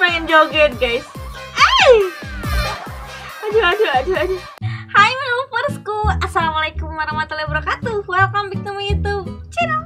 pengen joget guys. Aduh. Hai Manuversku, assalamualaikum warahmatullahi wabarakatuh. Welcome back to my YouTube channel.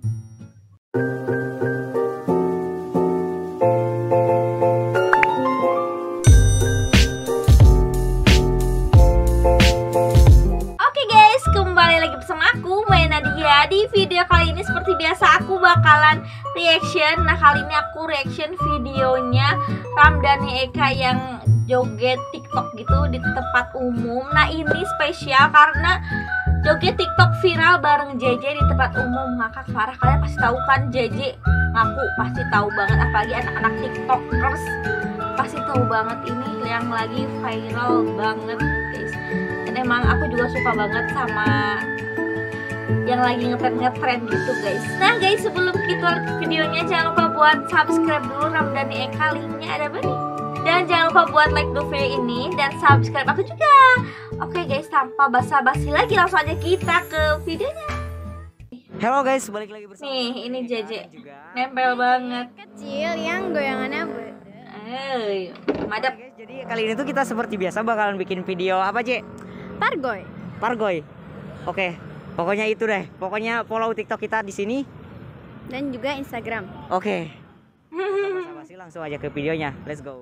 Oke guys, kembali lagi bersama aku Maya Nadia. Di video kali ini seperti biasa aku bakalan reaction. Nah kali ini aku reaction videonya Ramdhani Eka yang joget TikTok gitu di tempat umum. Nah ini spesial karena joget TikTok viral bareng JJ di tempat umum. Ngakak parah, kalian pasti tahu kan JJ ngaku pasti tahu banget, apalagi anak-anak TikTokers pasti tahu banget ini yang lagi viral banget guys. Dan emang aku juga suka banget sama yang lagi ngetren gitu guys. Nah guys, sebelum kita lanjut videonya jangan lupa buat subscribe dulu Ramdhani Eka, linknya ada bani. Dan jangan lupa buat like dulu video ini dan subscribe aku juga. Oke guys, tanpa basa-basi lagi langsung aja kita ke videonya. Halo guys, balik lagi bersama nih, ini JJ nempel banget. Kecil yang goyangannya madep. Guys, jadi kali ini tuh kita seperti biasa bakalan bikin video apa, C? Pargoy. Oke, pokoknya itu deh. Pokoknya follow TikTok kita di sini dan juga Instagram. Oke. Basa-basi langsung aja ke videonya. Let's go.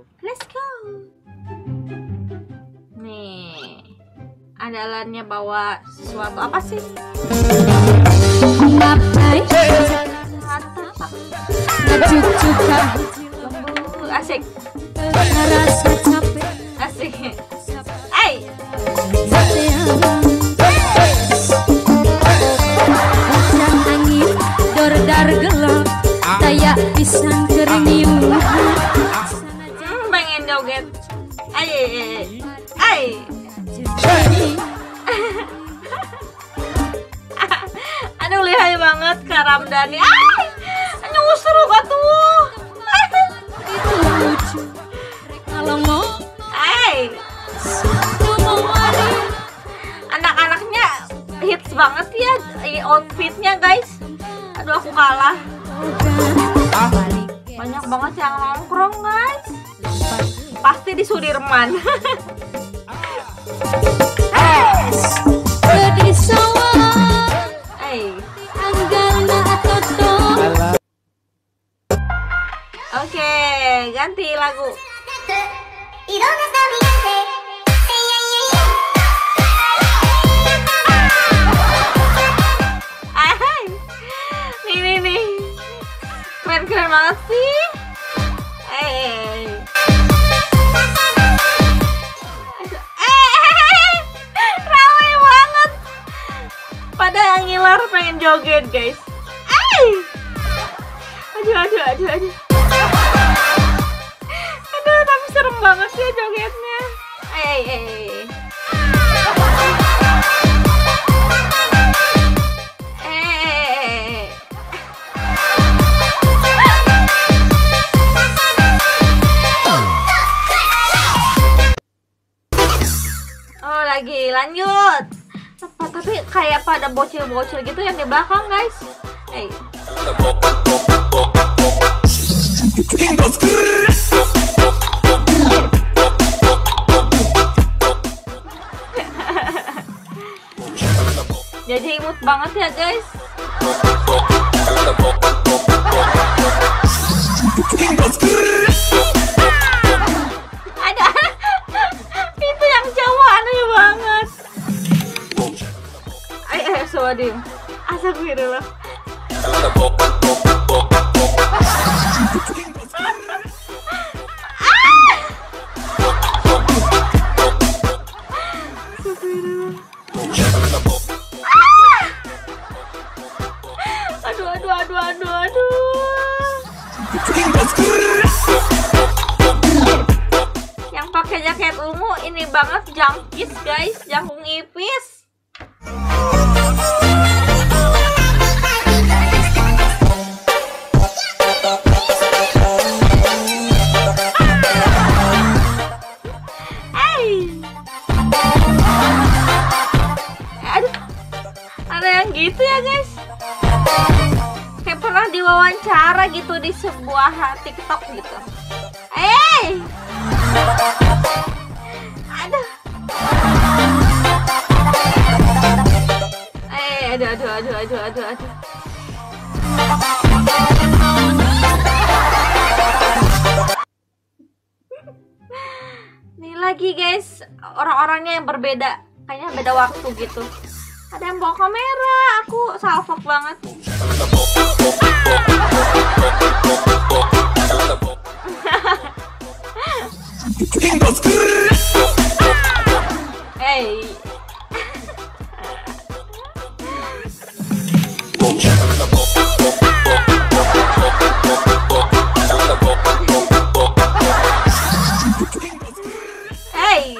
Nih, andalannya bawa sesuatu apa sih? Asik. Dar gelap kayak pisang kering. Pengen joget. Aduh lihai banget Kak Ramdhani. Nyusru katuh. Kalau mau anak-anaknya hits banget ya outfitnya guys. Aduh aku kalah. Banyak banget yang nongkrong guys. Pasti di Sudirman. Oke, ganti lagu. Nih. Keren banget sih. Ramai banget. Pada ngiler pengen joget guys. Aduh. Aduh, tapi serem banget sih jogetnya. Oh, lagi lanjut. Tapi kayak pada bocil-bocil gitu yang di belakang, guys. Jadi imut banget ya, guys. Ada itu yang cowok aneh banget. Sawadim. Astagfirullah. Aduh. Yang pakai jaket ungu ini banget jangkis guys, jangkung ipis. Ada yang gitu ya guys. Kayak pernah diwawancara gitu di sebuah TikTok gitu. Aduh. Aduh. Nih lagi guys, orang-orangnya yang berbeda, kayaknya beda waktu gitu. Ada yang bawa kamera, aku salfok banget. Hey. Hey.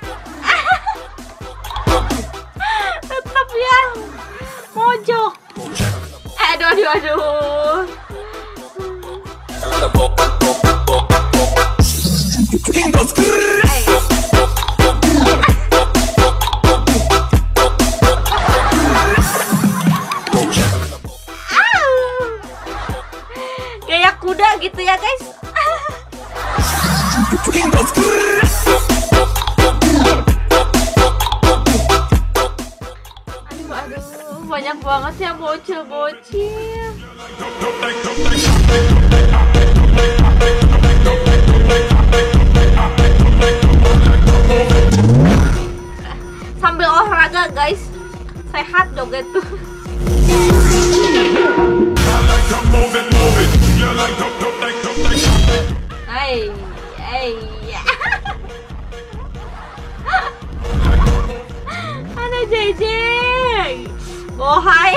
Tetap ya mojok. Aduh. Kayak kuda gitu ya guys. Aduh, banyak banget ya bocil-bocil. Sambil olahraga guys, sehat joget tuh. Hey. Ada JJ. Oh hai.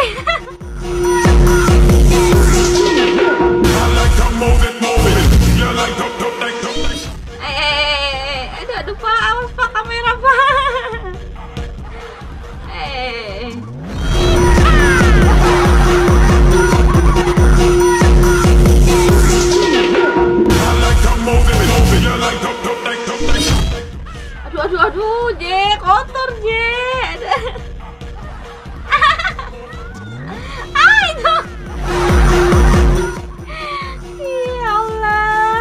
Aduh pak, awas pak kamera pak. Aduh, J, kotor J. Itu. Ya Allah.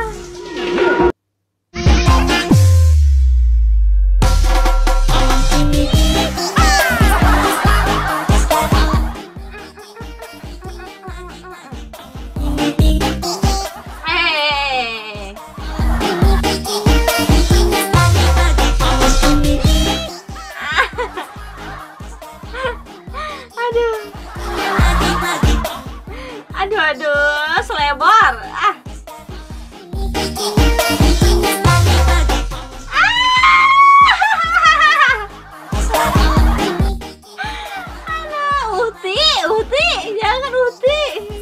Aduh, selebar. Uti, jangan Uti.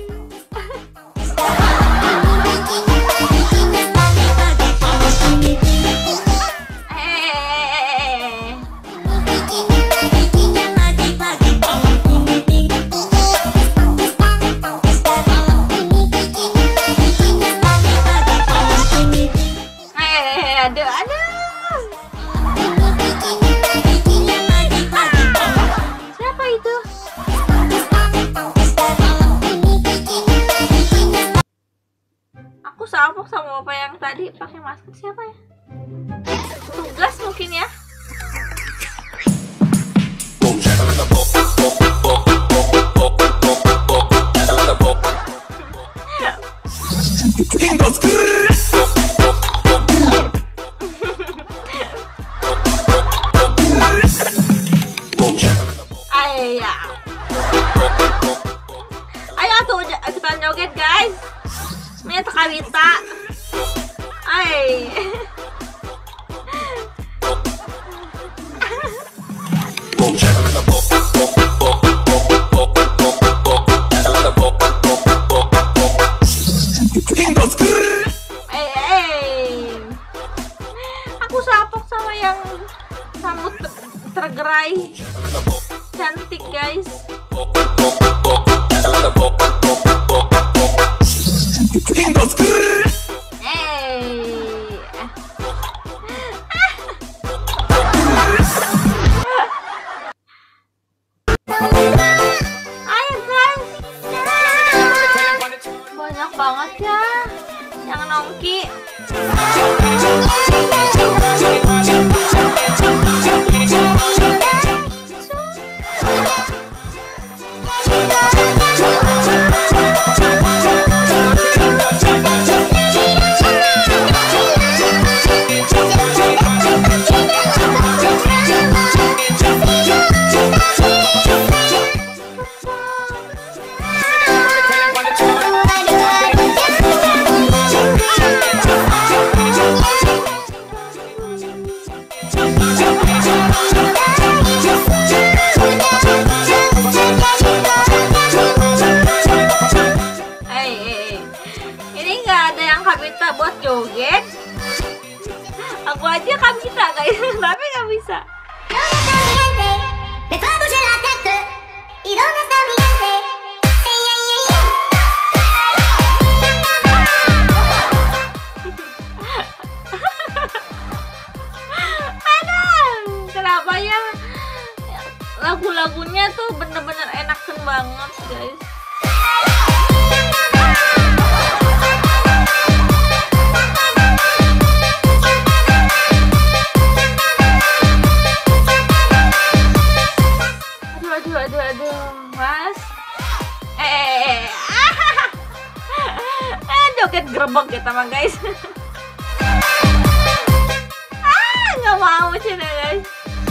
Aduh. Siapa itu? Aku salpok sama bapak yang tadi pakai masker. Siapa ya? Tugas mungkin ya. Ayo tuh kita joget guys. Ini Kawita. Aku sapok sama yang rambut tergerai. Cantik guys. Ayo guys. Banyak banget ya yang nonton. Ki. Ini nggak ada yang Kabita buat joget. Aku aja Kabita guys, tapi nggak bisa. Aduh, kenapa ya? Lagu-lagunya tuh bener-bener enakan banget guys. Aduh, mas. Joget gerbek kita mah guys. Nggak mau cina guys.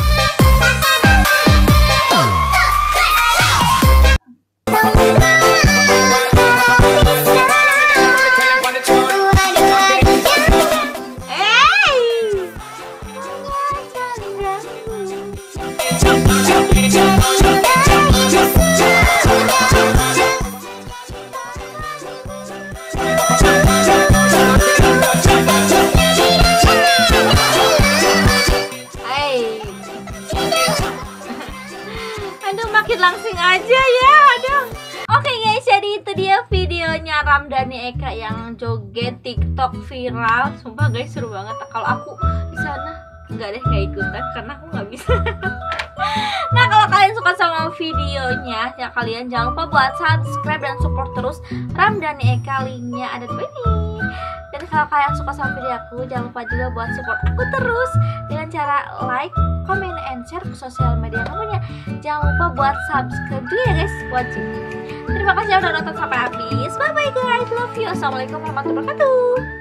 Aduh, makin langsing aja ya. Aduh. Oke guys, jadi itu dia videonya Ramdhani Eka yang joget TikTok viral. Sumpah guys, seru banget. Kalau aku di sana nggak deh, nggak ikutan karena aku nggak bisa. Nah, kalau kalian suka sama videonya, ya kalian jangan lupa buat subscribe dan support terus Ramdhani Eka, linknya ada di sini. Dan kalau kalian suka sama video aku, jangan lupa juga buat support aku terus dengan cara like, comment, and share ke sosial media kamunya. Jangan lupa buat subscribe juga ya guys, wajib. Terima kasih udah nonton sampai habis. Bye bye guys, love you. Assalamualaikum warahmatullahi wabarakatuh.